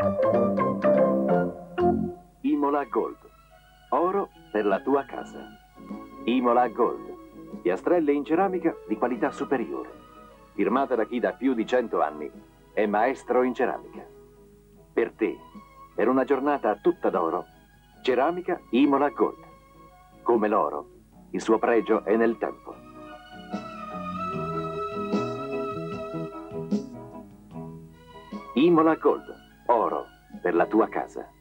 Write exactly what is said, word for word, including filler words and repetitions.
Imola Gold. Oro per la tua casa. Imola Gold. Piastrelle in ceramica di qualità superiore. Firmata da chi da più di cento anni è maestro in ceramica. Per te, per una giornata tutta d'oro, ceramica Imola Gold. Come l'oro, il suo pregio è nel tempo. Imola Gold. Oro per la tua casa.